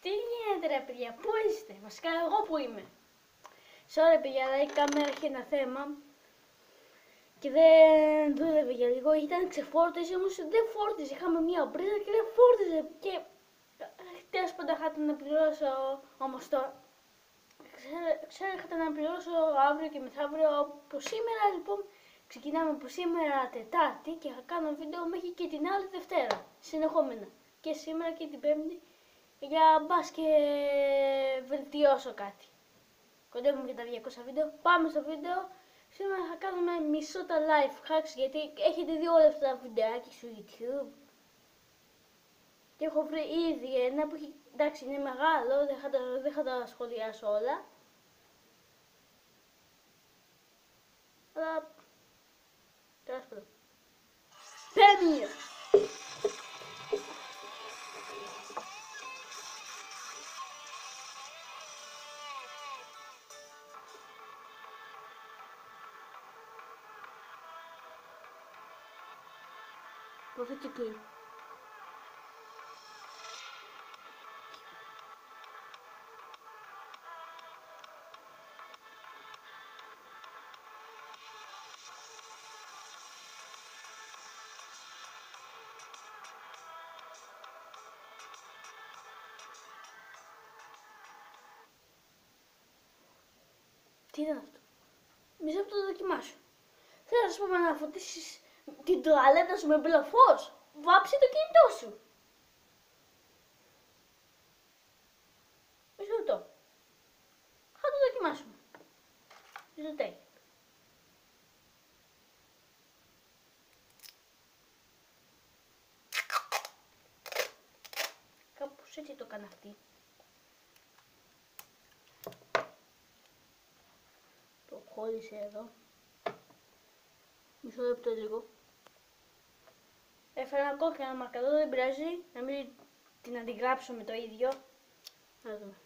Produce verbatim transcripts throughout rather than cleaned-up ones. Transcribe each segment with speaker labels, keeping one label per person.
Speaker 1: Τι γίνεται ρε παιδιά, πού είστε, βασικά εγώ που είμαι. Sorry παιδιά, αλλά η κάμερα είχε ένα θέμα και δεν δούλευε για λίγο, ήταν ξεφόρτιζε όμως δεν φόρτιζε, είχαμε μία πρίζα και δεν φόρτιζε και τέλος πάντων είχατε να πληρώσω όμως το... Ξέρω είχατε να πληρώσω αύριο και μεθαύριο από σήμερα, λοιπόν ξεκινάμε από σήμερα Τετάρτη και θα κάνω βίντεο μέχρι και την άλλη Δευτέρα, συνεχόμενα και σήμερα και την Πέμπτη για μπας και βελτιώσω κάτι. Κοντεύουμε και τα διακόσια βίντεο. Πάμε στο βίντεο. Σήμερα θα κάνουμε μισό τα life hacks γιατί έχετε δει όλα αυτά τα βιντεάκια στο YouTube. Και έχω βρει ήδη ένα που έχει, εντάξει είναι μεγάλο, δεν θα τα, δεν θα τα σχολιάσω όλα. Αλλά, τέλος πάντων. Πέμιο! Προφητική. Τι ήταν αυτό? Μισό από το δοκιμάσω. Θέλω να σου πω να φωτίσεις την τουαλέτα σου με μπλε φως. Βάψε το κινητό σου. Μισό λεπτό. Θα το δοκιμάσουμε. Μισό λεπτό. Κάπως έτσι το έκανα αυτή. Το χώρισε εδώ. Μισό λεπτό λίγο. Έφερα ένα κόκκινο μαρκαδόρο, δεν πειράζει, να μην την αντιγράψω με το ίδιο. Να δούμε.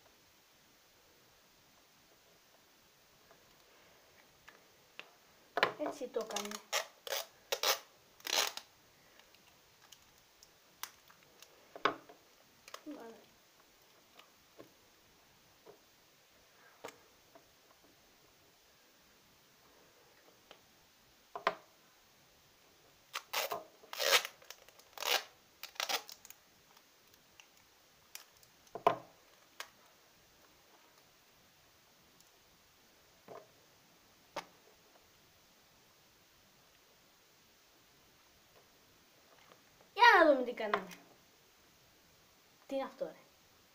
Speaker 1: Έτσι το έκανε. Να δούμε τι κάναμε. Τι είναι αυτό ρε?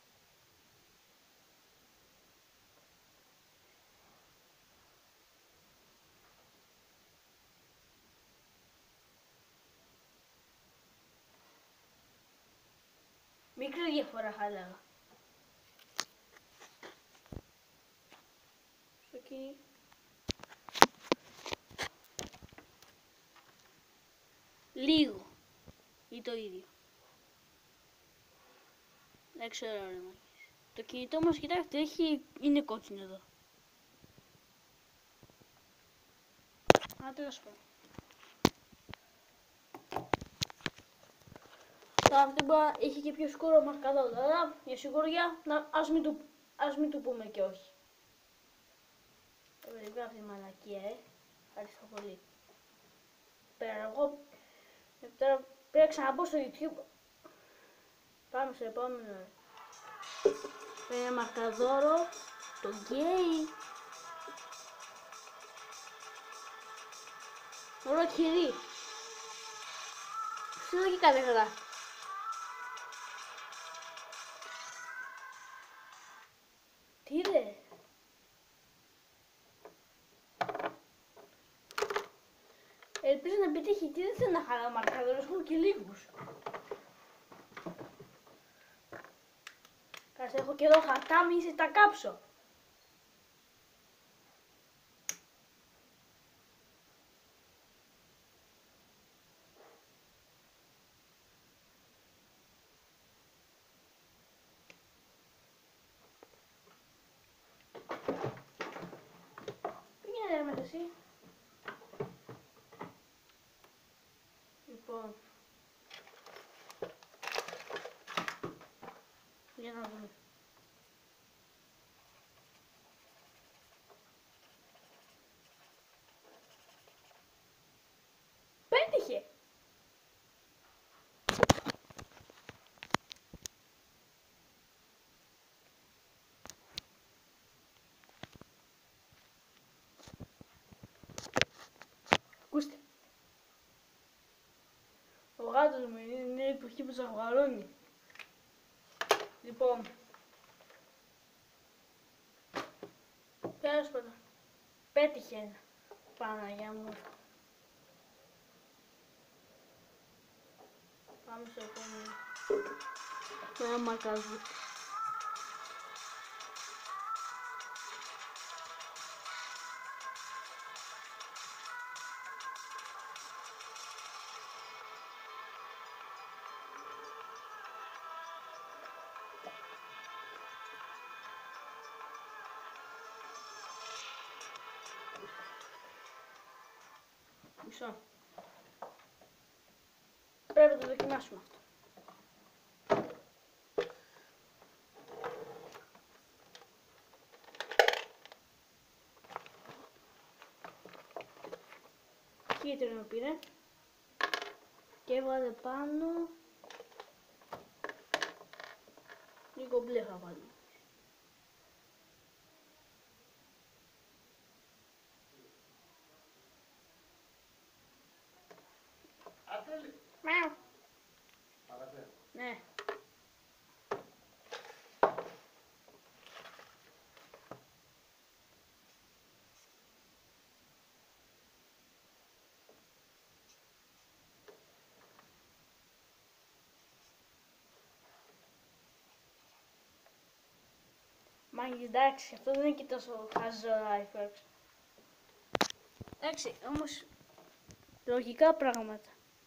Speaker 1: Μικρή διαφορά θα έλεγα. Εκεί. Λίγο. Ή το ίδιο. Δεν ξέρω ρε μάκες. Το κινητό μας κοιτάξτε έχει, είναι κόκκινο εδώ. Α, τέλος πάντων. Τώρα αυτή μπορεί έχει και πιο σκούρο μαρκαδόρο, αλλά για σιγουριά να, ας, μην του, ας μην του πούμε και όχι. Δεν γράφει η μαλακία, ε. Ευχαριστώ πολύ. Πέρα εγώ, τώρα πρέπει να ξαναμπω στο YouTube. Πάμε στο επόμενο. Ένα μαρκαδόρο, το γκέι. Ωραίο χειρί. Στη λογικά δεν γράφει. Τι ρε. Ελπίζω να πετύχει, τι δεν θέλω να χαλάω μαρκαδόρους, έχω και λίγους. Κάτσε, έχω και εδώ χαρτά, μη σε τα κάψω. Πήγαινε ρε μέσα εσύ. Λοιπόν, για Για να δούμε. Πέτυχε! Ακούστε. Ο γάτος μου είναι η εποχή που ζαχαρώνει. Λοιπόν. Τέλος πάντων. Πέτυχε ένα. Παναγιά μου. Πάμε στο επόμενο. Το ένα μαρκαζούκι. Μισό. Πρέπει να το δοκιμάσουμε αυτό. Κίτρινο πήρε και έβαλε πάνω λίγο μπλε θα βάλουμε. Μάου. Ναι. Μάγκης, εντάξει, αυτό δεν είναι και τόσο χαζό life. Εντάξει, όμως λογικά πράγματα.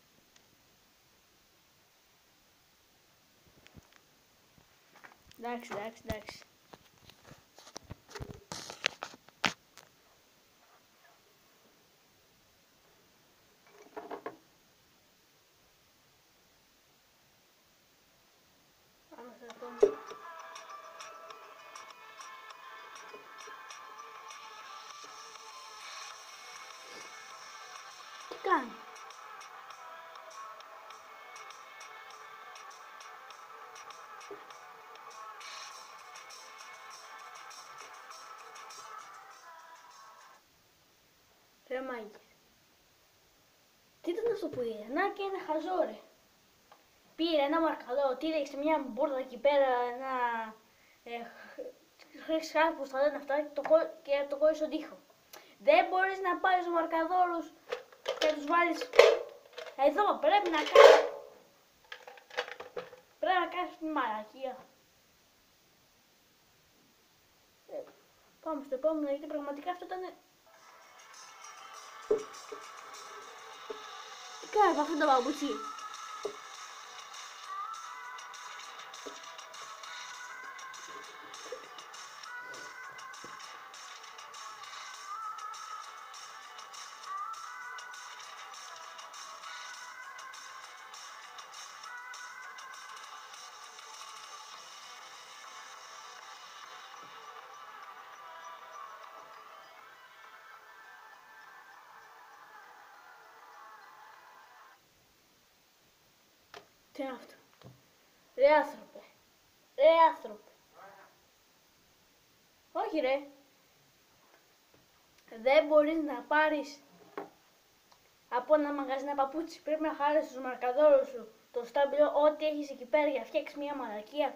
Speaker 1: Εντάξει, εντάξει, εντάξει. Πάμε στο επόμενο. Τι κάνει? Ρε μάγκες. Τι ήταν αυτό που είδε? Να και ένα χαζό ρε. Πήρε ένα μαρκαδό, τύλεξε μια μπόρτα εκεί πέρα, ένα ε, χρυσάφι που θα λένε αυτά και το, και το κόλλησε στον τοίχο. Δεν μπορείς να πάρεις τους μαρκαδόρους και να τους βάλεις εδώ, πρέπει να κάνεις. Πρέπει να κάνεις την μαλακία. Ε, πάμε στο επόμενο γιατί πραγματικά αυτό ήταν... Τι κάνει αυτό το μπαμπουτσί? Τι είναι αυτό? Ρε άνθρωπε. Ρε άνθρωπε. Όχι ρε. Δεν μπορείς να πάρεις από ένα μαγαζί ένα παπούτσι. Πρέπει να χάρεις τους μαρκαδόρους σου, το στάμπιλο, ό,τι έχεις εκεί πέρα για να φτιάξεις μια μαλακία.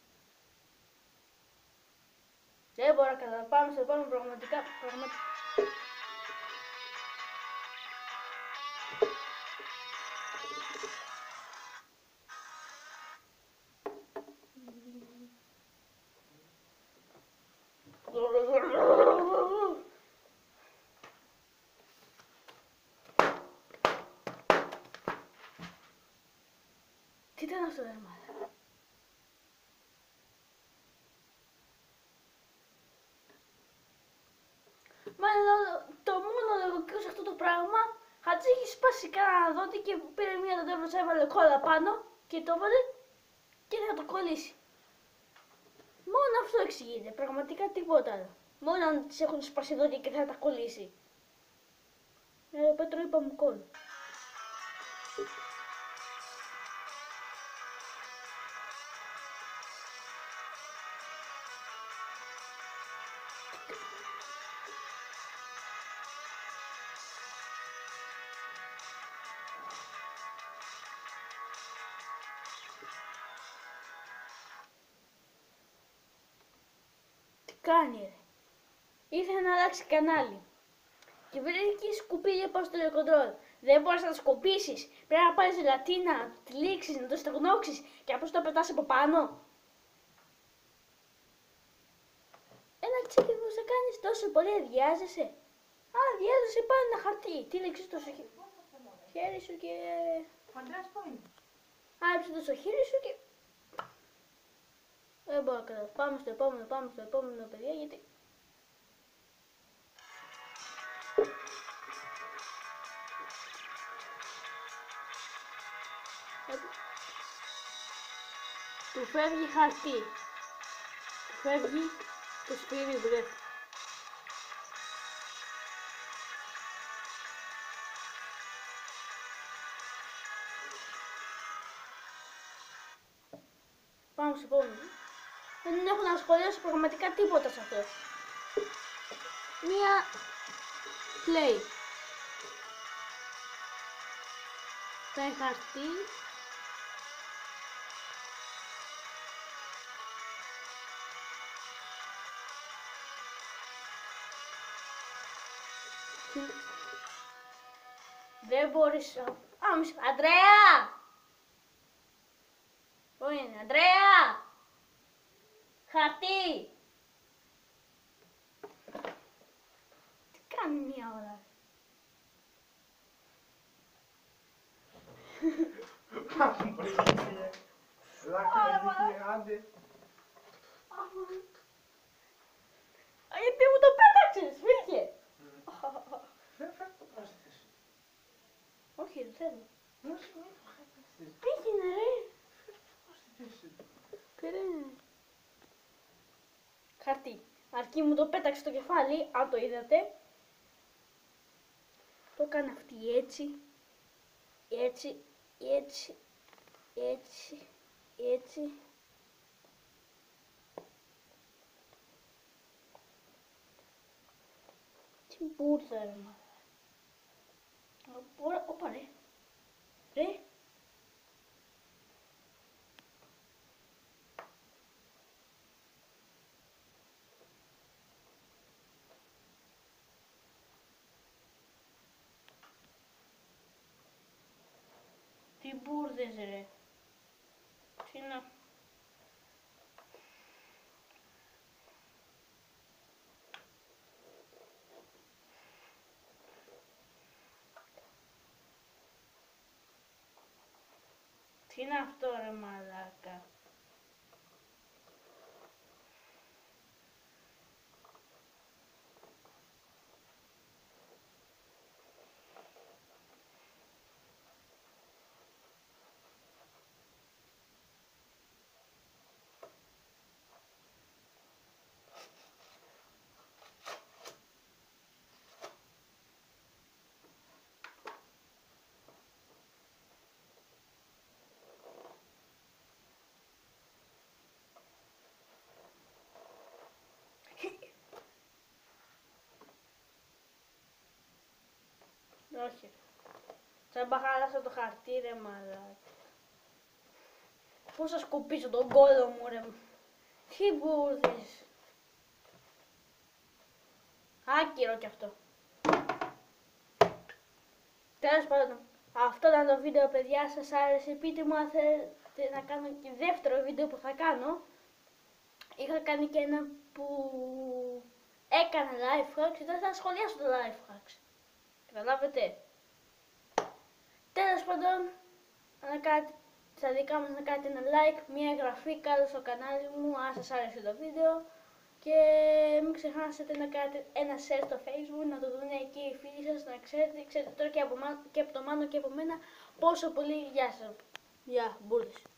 Speaker 1: Δεν μπορώ να καταλάβω στο επόμενο πραγματικά. πραγματικά. Τι ήταν αυτό ρε μάνα? Μάλλον το μόνο λογικό σε αυτό το πράγμα, Χατζή έχει σπάσει κανένα δόντι και πήρε μία δοντεύλος, έβαλε κόλλα πάνω και το έβαλε και θα το κολλήσει. Μόνο αυτό εξηγείται, πραγματικά τίποτα άλλο. Μόνο αν τις έχουν σπάσει δόντια και θα τα κολλήσει. Ε, ο Πέτρο είπα μου κόλλου. Τι κάνει ρε. Ήθελε να αλλάξει κανάλι. Και βρήκε σκουπίδια πάνω στο τηλεκοντρόλ. Δεν μπορείς να τα σκοπίσεις. Πρέπει να πάρεις ζελατίνα, να το τυλίξεις, να το στεγνώξεις και απλώς το πετάς από πάνω. Ένα τσίκι που σε κάνεις τόσο πολύ αδειάζεσαι. Α, αδειάζεσαι πάνω ένα χαρτί. Τύλιξες το στο χέρι σου και...
Speaker 2: Ο Αντρέας πού είναι?
Speaker 1: Άλυψε το στο χέρι σου και... Δεν μπορώ να καταλάβω. Πάμε στο επόμενο, πάμε στο επόμενο παιδιά γιατί... Του φεύγει χαρτί. Του φεύγει το σπίτι βρε. Πάμε στο επόμενο. Δεν έχω να σχολιάσω πραγματικά τίποτα σε αυτό. Μία play. Πάει χαρτί. Δεν μπορείς... Α, μισό... Αντρέα! Πού είναι, Αντρέα! Χαρτί! Τι κάνει μία ώρα. Γιατί μου το πέταξες, φύγε!
Speaker 2: Δεν φέρνει το πρόσθετες.
Speaker 1: Όχι, δεν θέλω.
Speaker 2: Όχι, μην το χαίρεσαι.
Speaker 1: Πήγαινε ρε.
Speaker 2: Πρόσθετες.
Speaker 1: Περίμενε. Χαρτί. Αρκεί μου το πέταξε στο κεφάλι, αν το είδατε. Το έκανε αυτή έτσι. Έτσι, έτσι, έτσι, έτσι. Τι μπούρδα ρε μάνα. Ωρα, όπα ρε. Ρε. Τι μπούρδες ρε. Τι να... Τι είναι αυτό ρε μαλάκα. Όχι. Σαν μπαχάλασα το χαρτί ρε μαλάκα. Πώς θα σκουπίσω τον κόλλο μου ρε. Τι μπούρδες. Άκυρο κι αυτό. Τέλος πάντων. Αυτό ήταν το βίντεο παιδιά, σας άρεσε. Πείτε μου αν θέλετε να κάνω και δεύτερο βίντεο που θα κάνω. Είχα κάνει και ένα που έκανα life hacks και τώρα θα σχολιάσω το life hacks. Καταλάβετε. Τέλος πάντων, να κάνετε, στα δικά μας να κάνετε ένα like, μια εγγραφή κάτω στο κανάλι μου αν σας άρεσε το βίντεο και μην ξεχάσετε να κάνετε ένα share στο facebook, να το δουν εκεί οι φίλοι σας, να ξέρετε, ξέρετε τώρα και από, και από το Μάνο και από μένα πόσο πολύ. Γεια σας. Γεια, μπούρδες.